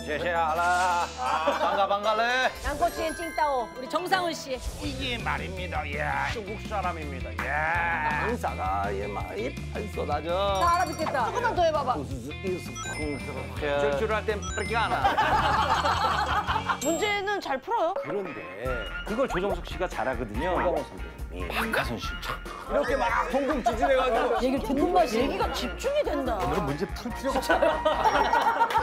쉐쉐알라. 반가래. 양꼬치엔 찡따오 우리 정상훈 씨. 이게 말입니다. 예, 중국 사람입니다. 예. 강사가 많이 안 쏟아져. 다 알아듣겠다. 조금만 더 해봐봐. 줄줄 땐 그렇게 안 하. 문제는 잘 풀어요? 그런데 그걸 조정석 씨가 잘하거든요. 조정석 선배님이. 박하선 씨 참. 이렇게 막 동동 지진해가지고. 얘기를 듣는 맛이 얘기가 집중이 된다. 오늘은 문제 풀 필요가 없어.